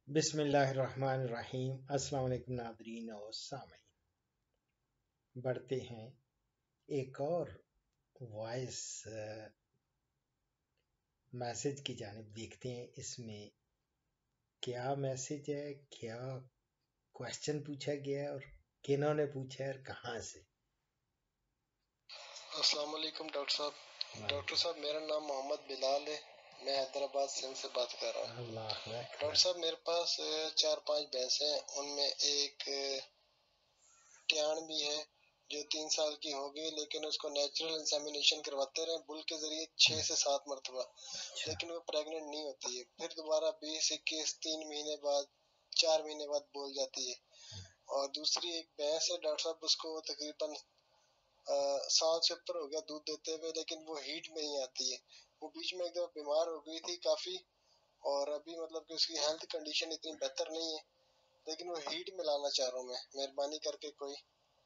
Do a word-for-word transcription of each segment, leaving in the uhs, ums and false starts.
بسم اللہ الرحمن الرحیم۔ السلام علیکم ناظرین اور سامعین، بڑھتے ہیں ایک اور وائس میسج کی جانب، دیکھتے ہیں اس میں کیا میسج ہے، کیا کوشچن پوچھا گیا ہے اور کنہوں نے پوچھا ہے اور کہاں سے۔ السلام علیکم ڈاکٹر صاحب ڈاکٹر صاحب میرا نام محمد بلال ہے، میں حیدرآباد سندھ سے بات کر رہا ہوں۔ اللہ ڈاکٹر صاحب میرے پاس چار پانچ بھینس ہیں، ان میں ایک ٹیان بھی ہے جو تین سال کی ہو گئی، لیکن اس کو نیچرل انسیمینیشن کرواتے رہے بل کے ذریعے چھ سے سات مرتبہ، لیکن وہ پریگننٹ نہیں ہوتی ہے۔ پھر دوبارہ بیس اکیس تین مہینے بعد چار مہینے بعد بول جاتی ہے۔ اور دوسری ایک بھینس ہے ڈاکٹر صاحب، اس کو تقریباً سال سے اوپر ہو گیا دودھ دیتے ہوئے، لیکن وہ ہیٹ میں نہیں آتی ہے۔ وہ بیچ میں ایک دفعہ بیمار ہو گئی تھی کافی، اور ابھی مطلب کہ اس کی ہیلتھ کنڈیشن اتنی بہتر نہیں ہے، لیکن وہ ہیٹ میں لانا چاہ رہا ہوں میں، مہربانی کر کے کوئی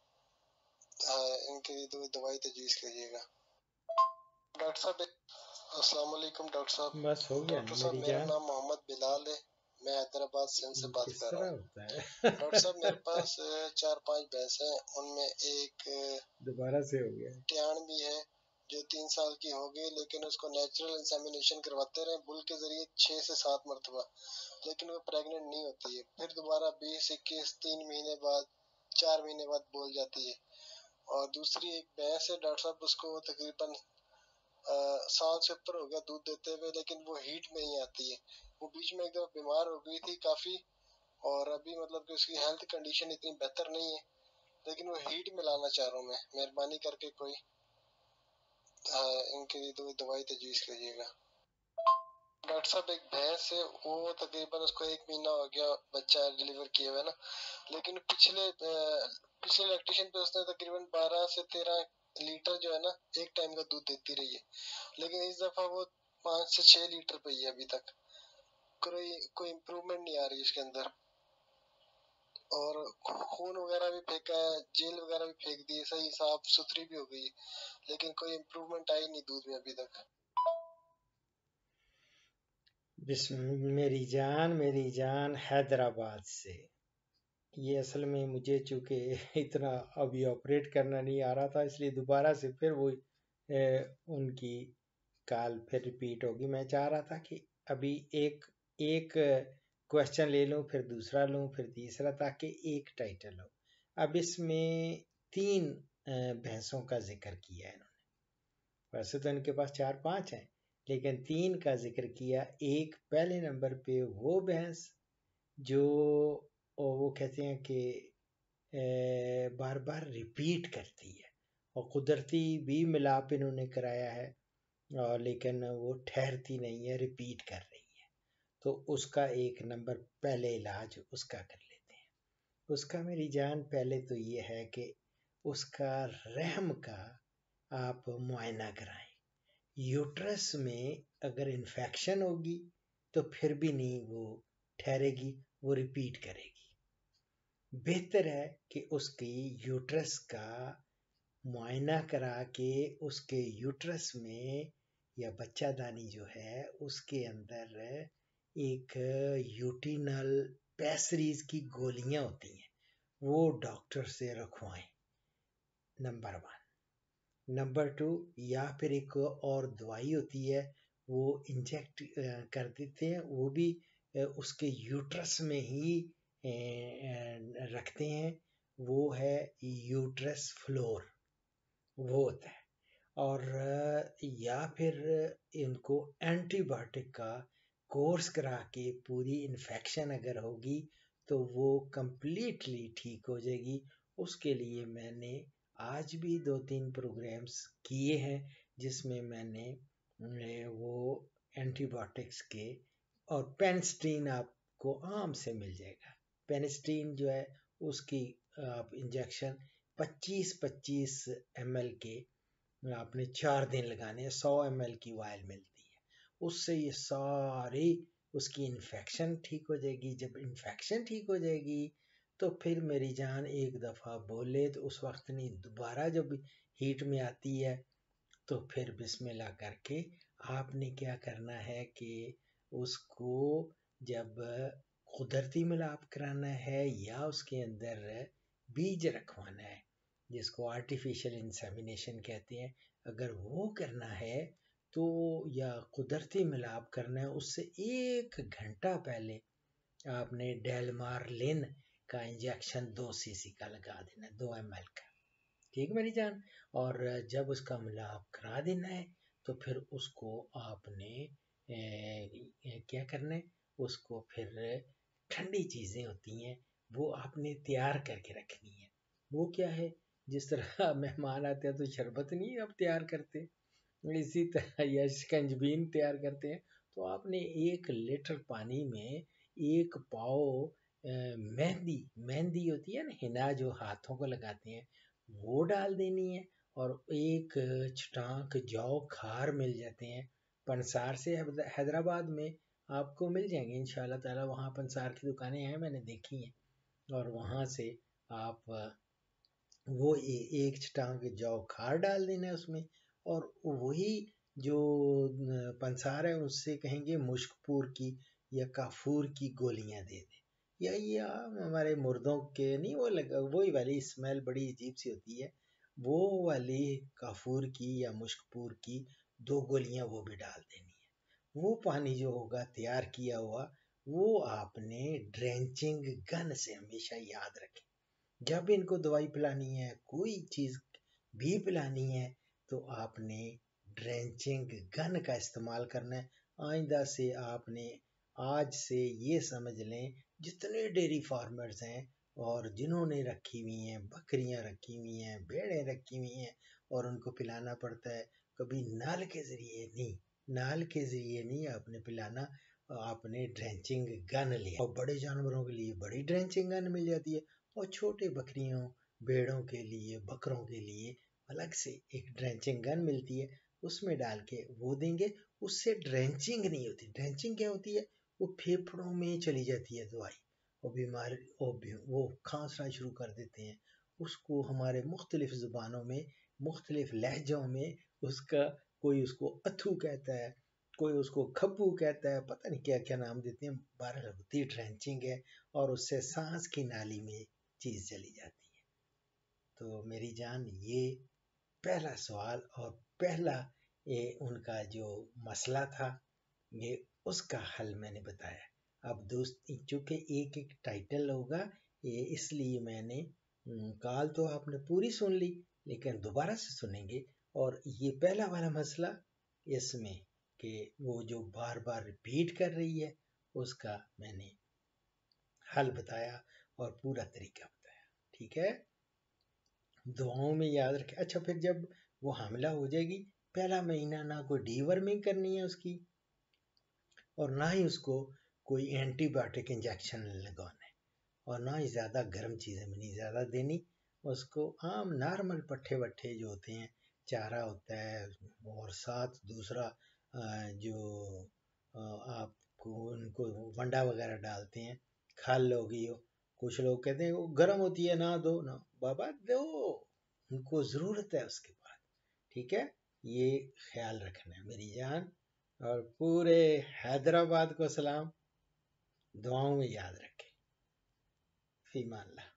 ان کے لیے دوائی تجویز کیجیے گا۔ ڈاکٹر صاحب السلام علیکم ڈاکٹر صاحب بس ہو گیا ڈاکٹر صاحب میری میرا جان۔ نام محمد بلال ہے، میں حیدرآباد سندھ سے بات کس کر رہا طرح ہوں۔ ہوتا ہے ڈاکٹر صاحب میرے پاس چار پانچ بھینس ہیں، ان میں ایک دوبارہ سے ہو گیا۔ ٹیان بھی ہے جو تین سال کی ہو گئی، لیکن اس کو نیچرل انسیمینیشن کرواتے رہے بل کے ذریعے چھ سے سات مرتبہ، لیکن وہ پریگننٹ نہیں ہوتی ہے۔ پھر دوبارہ بیس اکیس تین مہینے بعد چار مہینے بعد بول جاتی ہے۔ اور دوسری ایک بھینس ہے ڈاکٹر صاحب، اس کو تقریباً سال سے اوپر ہو گیا دودھ دیتے ہوئے، لیکن وہ ہیٹ میں نہیں آتی ہے۔ وہ بیچ میں ایک دفعہ بیمار ہو گئی تھی کافی، اور ابھی مطلب کہ اس کی ہیلتھ کنڈیشن اتنی بہتر نہیں ہے، لیکن وہ ہیٹ میں لانا چاہ رہا ہوں میں، مہربانی کر کے کوئی ان کے لیے دوائی تجویز کیجیے گا۔ ڈاکٹر صاحب ایک بھینس ہے، وہ تقریباً اس کو ایک مہینہ ہو گیا بچہ ڈلیور کیے ہوئے نا، لیکن پچھلے پچھلے لیکٹیشن پہ اس نے تقریباً بارہ سے تیرہ لیٹر جو ہے نا ایک ٹائم کا دودھ دیتی رہی ہے، لیکن اس دفعہ وہ پانچ سے چھ لیٹر پہ ہی ہے ابھی تک، کوئی کوئی امپروومنٹ نہیں آ رہی اس کے اندر، اور خون وغیرہ بھی پھینکا ہے، جیل وغیرہ بھی پھینک دی ہے، صحیح صاف ستھری بھی ہو گئی، لیکن کوئی امپروومنٹ آئی نہیں دودھ میں ابھی تک۔ بسم میری جان میری جان حیدرآباد سے، یہ اصل میں مجھے چونکہ اتنا ابھی آپریٹ کرنا نہیں آ رہا تھا، اس لیے دوبارہ سے پھر وہ ان کی کال پھر ریپیٹ ہوگی۔ میں چاہ رہا تھا کہ ابھی ایک ایک کوشچن لے لوں، پھر دوسرا لوں، پھر تیسرا، تاکہ ایک ٹائٹل ہو۔ اب اس میں تین بھینسوں کا ذکر کیا ہے انہوں نے، ویسے تو ان کے پاس چار پانچ ہیں لیکن تین کا ذکر کیا۔ ایک پہلے نمبر پہ وہ بھینس جو وہ کہتے ہیں کہ بار بار ریپیٹ کرتی ہے، اور قدرتی بھی ملاپ انہوں نے کرایا ہے، اور لیکن وہ ٹھہرتی نہیں ہے، ریپیٹ کر رہی ہے، تو اس کا ایک نمبر پہلے علاج اس کا کر لیتے ہیں۔ اس کا میری جان پہلے تو یہ ہے کہ اس کا رحم کا آپ معائنہ کرائیں۔ یوٹرس میں اگر انفیکشن ہوگی تو پھر بھی نہیں وہ ٹھہرے گی، وہ ریپیٹ کرے گی۔ بہتر ہے کہ اس کی یوٹرس کا معائنہ کرا کے اس کے یوٹرس میں یا بچہ دانی جو ہے اس کے اندر ایک یوٹینل پیسریز کی گولیاں ہوتی ہیں، وہ ڈاکٹر سے رکھوائیں، نمبر ون۔ نمبر ٹو، یا پھر ایک اور دوائی ہوتی ہے وہ انجیکٹ کر دیتے ہیں، وہ بھی اس کے یوٹرس میں ہی رکھتے ہیں، وہ ہے یوٹرس فلور، وہ ہوتا ہے۔ اور یا پھر ان کو اینٹی بایوٹک کا کورس کرا کے پوری انفیکشن اگر ہوگی تو وہ کمپلیٹلی ٹھیک ہو جائے گی۔ اس کے لیے میں نے آج بھی دو تین پروگرامز کیے ہیں جس میں میں نے وہ اینٹی بایوٹکس کے، اور پینسٹین آپ کو عام سے مل جائے گا، پینسٹین جو ہے اس کی آپ انجیکشن پچیس پچیس ایم ایل کے آپ نے چار دن لگانے ہیں، سو ایم ایل کی وائل ملتی ہے، اس سے یہ ساری اس کی انفیکشن ٹھیک ہو جائے گی۔ جب انفیکشن ٹھیک ہو جائے گی تو پھر میری جان ایک دفعہ بولے تو اس وقت نہیں، دوبارہ جب ہیٹ میں آتی ہے تو پھر بسم اللہ کر کے آپ نے کیا کرنا ہے کہ اس کو جب قدرتی ملاپ کرانا ہے یا اس کے اندر بیج رکھوانا ہے جس کو آرٹیفیشل انسیمینیشن کہتے ہیں. اگر وہ کرنا ہے تو یا قدرتی ملاپ کرنا ہے اس سے ایک گھنٹہ پہلے آپ نے ڈیلمارلن کا انجیکشن دو سی سی کا لگا دینا ہے، دو ایم ایل کا. ٹھیک میری جان. اور جب اس کا ملاپ کرا دینا ہے تو پھر اس کو آپ نے کیا کرنا ہے، اس کو پھر ٹھنڈی چیزیں ہوتی ہیں وہ آپ نے تیار کر کے رکھنی ہے. وہ کیا ہے، جس طرح مہمان آتے ہیں تو شربت نہیں آپ تیار کرتے، اسی طرح یا شکنجبین تیار کرتے ہیں. تو آپ نے ایک لیٹر پانی میں ایک پاؤ مہندی مہندی ہوتی ہے نا، ہنا جو ہاتھوں کو لگاتے ہیں، وہ ڈال دینی ہے. اور ایک چھٹانک جو کھار مل جاتے ہیں پنسار سے، حیدرآباد میں آپ کو مل جائیں گے انشاءاللہ تعالی، وہاں پنسار کی دکانیں ہیں میں نے دیکھی ہیں. اور وہاں سے آپ وہ ایک چھٹانک جو کھار ڈال دینا ہے اس میں. اور وہی جو پنسار ہے اس سے کہیں گے مشک پور کی یا کافور کی گولیاں دے دیں، یا یہ ہمارے مردوں کے نہیں وہ لگا وہی والی اسمیل بڑی عجیب سی ہوتی ہے، وہ والی کافور کی یا مشک پور کی دو گولیاں وہ بھی ڈال دینی ہے. وہ پانی جو ہوگا تیار کیا ہوا وہ آپ نے ڈرینچنگ گن سے ہمیشہ یاد رکھیں. جب ان کو دوائی پلانی ہے، کوئی چیز بھی پلانی ہے، تو آپ نے ڈرینچنگ گن کا استعمال کرنا ہے. آئندہ سے آپ نے آج سے یہ سمجھ لیں جتنے ڈیری فارمرز ہیں اور جنہوں نے رکھی ہوئی ہیں بکریاں رکھی ہوئی ہیں بھیڑیں رکھی ہوئی ہیں اور ان کو پلانا پڑتا ہے، کبھی نال کے ذریعے نہیں نال کے ذریعے نہیں آپ نے پلانا، آپ نے ڈرینچنگ گن لیا. اور بڑے جانوروں کے لیے بڑی ڈرینچنگ گن مل جاتی ہے، اور چھوٹے بکریوں بیڑوں کے لیے بکروں کے لیے الگ سے ایک ڈرینچنگ گن ملتی ہے، اس میں ڈال کے وہ دیں گے. اس سے ڈرینچنگ نہیں ہوتی. ڈرینچنگ کیا ہوتی ہے، وہ پھیپھڑوں میں چلی جاتی ہے دوائی، اور بیمار وہ کھانسنا شروع کر دیتے ہیں. اس کو ہمارے مختلف زبانوں میں مختلف لہجوں میں اس کا کوئی اس کو اتھو کہتا ہے، کوئی اس کو کھپو کہتا ہے، پتہ نہیں کیا کیا نام دیتے ہیں. بہرحال ہوتی ڈرینچنگ ہے اور اس سے سانس کی نالی میں چیز چلی جاتی ہے. تو میری جان یہ پہلا سوال اور پہلا یہ ان کا جو مسئلہ تھا، یہ اس کا حل میں نے بتایا. اب دوست چونکہ ایک ایک ٹائٹل ہوگا یہ اس لیے میں نے کال تو آپ نے پوری سن لی لیکن دوبارہ سے سنیں گے. اور یہ پہلا والا مسئلہ اس میں کہ وہ جو بار بار ریپیٹ کر رہی ہے اس کا میں نے حل بتایا اور پورا طریقہ بتایا. ٹھیک ہے، دعاؤں میں یاد رکھیں. اچھا پھر جب وہ حاملہ ہو جائے گی پہلا مہینہ نہ کوئی ڈی ورمنگ کرنی ہے اس کی اور نہ ہی اس کو کوئی اینٹی بایوٹک انجیکشن لگانا ہے، اور نہ ہی زیادہ گرم چیزیں بھی نہیں زیادہ دینی. اس کو عام نارمل پٹھے وٹھے جو ہوتے ہیں چارہ ہوتا ہے، اور ساتھ دوسرا جو آپ کو ان کو ونڈا وغیرہ ڈالتے ہیں، کھال ہوگی. کچھ لوگ کہتے ہیں وہ گرم ہوتی ہے نہ دو، نہ بابا دو، ان کو ضرورت ہے اس کے بعد. ٹھیک ہے، یہ خیال رکھنا ہے میری جان. اور پورے حیدرآباد کو سلام، دعاؤں میں یاد رکھیں. فی امان اللہ.